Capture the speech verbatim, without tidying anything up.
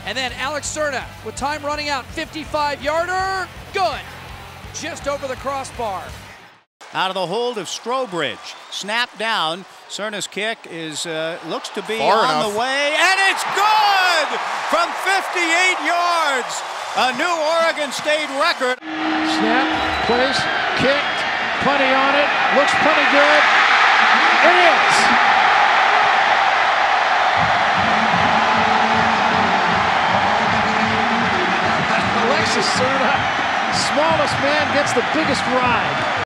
And then Alex Serna with time running out, fifty-five yarder, good. Just over the crossbar. Out of the hold of Strobridge. Snap down. Serna's kick is uh, looks to be Far on enough. the way, and it's good from fifty-eight yards. A new Oregon State record. Snap, place, kicked, plenty on it, looks pretty good. It is. Alexis Serna, smallest man, gets the biggest ride.